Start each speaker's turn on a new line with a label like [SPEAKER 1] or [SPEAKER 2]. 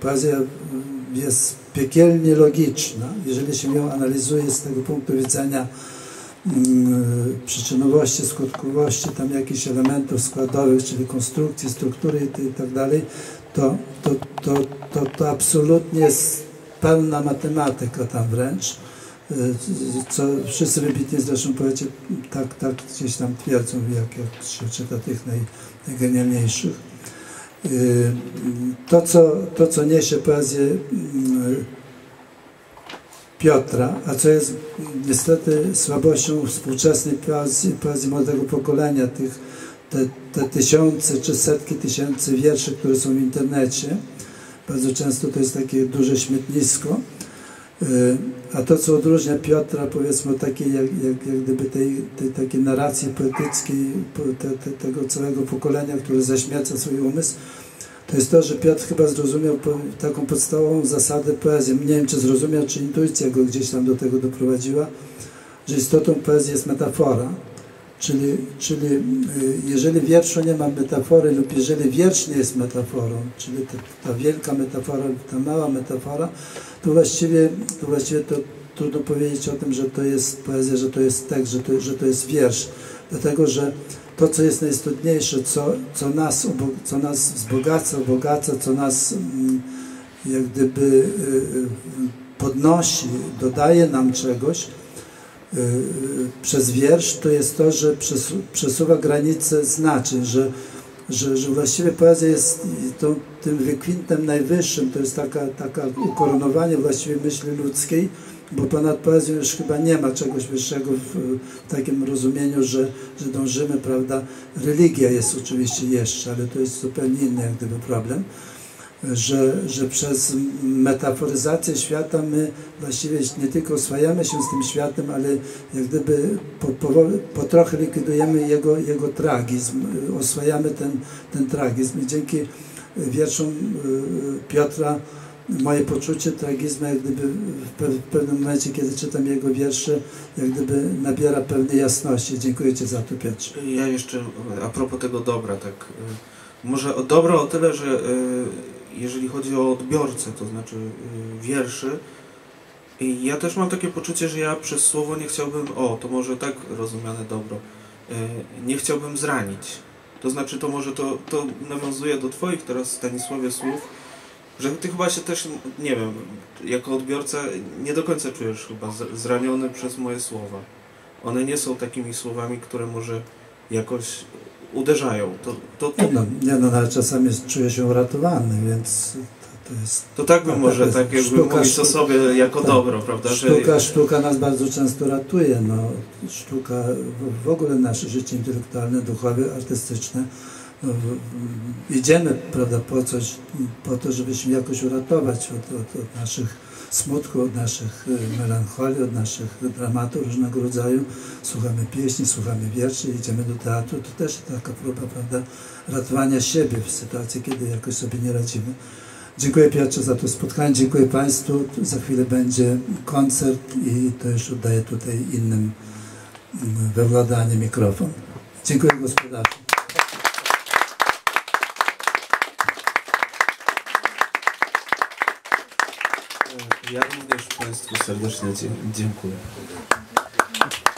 [SPEAKER 1] poezja jest piekielnie logiczna, jeżeli się ją analizuje z tego punktu widzenia przyczynowości, skutkowości, tam jakichś elementów składowych, czyli konstrukcji, struktury i tak dalej, to absolutnie jest pełna matematyka tam wręcz, co wszyscy wybitni zresztą poeci tak gdzieś tam twierdzą, jak się czyta tych najgenialniejszych. To, co niesie poezję Piotra, a co jest niestety słabością współczesnej poezji młodego pokolenia, te tysiące czy setki tysięcy wierszy, które są w internecie. Bardzo często to jest takie duże śmietnisko. A to, co odróżnia Piotra, powiedzmy, od takiej jak gdyby tej takiej narracji poetyckiej tego całego pokolenia, które zaśmieca swój umysł, to jest to, że Piotr chyba zrozumiał taką podstawową zasadę poezji. Nie wiem, czy zrozumiał, czy intuicja go gdzieś tam do tego doprowadziła, że istotą poezji jest metafora. Czyli jeżeli w wierszu nie ma metafory lub jeżeli wiersz nie jest metaforą, czyli ta wielka metafora lub ta mała metafora, to właściwie to trudno powiedzieć o tym, że to jest poezja, że to jest tekst, że to jest wiersz. Dlatego, że to, co jest najistotniejsze, co nas wzbogaca, co nas jak gdyby podnosi, dodaje nam czegoś, przez wiersz, to jest to, że przesuwa granice znaczeń, że właściwie poezja jest tym wykwintem najwyższym, to jest taka ukoronowanie właściwie myśli ludzkiej, bo ponad poezją już chyba nie ma czegoś wyższego w takim rozumieniu, że dążymy, prawda? Religia jest oczywiście jeszcze, ale to jest zupełnie inny jak gdyby problem. Że przez metaforyzację świata my właściwie nie tylko oswajamy się z tym światem, ale jak gdyby po trochę likwidujemy jego tragizm, oswajamy ten tragizm. I dzięki wierszom Piotra moje poczucie tragizmu jak gdyby w pewnym momencie, kiedy czytam jego wiersze, jak gdyby nabiera pewnej jasności. Dziękuję Ci za to, Piotrze.
[SPEAKER 2] Ja jeszcze a propos tego dobra, tak, może dobra o tyle, że jeżeli chodzi o odbiorcę, to znaczy wierszy, i ja też mam takie poczucie, że ja przez słowo nie chciałbym, to może tak rozumiane dobro, nie chciałbym zranić. To znaczy, to może to nawiązuje do Twoich teraz, Stanisławie, słów, że Ty chyba się też, nie wiem, jako odbiorca nie do końca czujesz chyba zraniony przez moje słowa. One nie są takimi słowami, które może jakoś uderzają.
[SPEAKER 1] Ale czasami czuję się uratowany, więc to jest...
[SPEAKER 2] To tak bym może, tak jakby mówić o sobie jako dobro, prawda?
[SPEAKER 1] Sztuka nas bardzo często ratuje, sztuka, w ogóle nasze życie intelektualne, duchowe, artystyczne, idziemy, prawda, po to, żeby się jakoś uratować od naszych smutku, od naszych melancholii, od naszych dramatów różnego rodzaju. Słuchamy pieśni, słuchamy wierszy, idziemy do teatru. To też taka próba, prawda, ratowania siebie w sytuacji, kiedy jakoś sobie nie radzimy. Dziękuję, Piotrze, za to spotkanie. Dziękuję Państwu. Za chwilę będzie koncert i to już oddaję tutaj innym we władanie mikrofon. Dziękuję gospodarzu.
[SPEAKER 2] Ja również Państwu serdecznie dziękuję.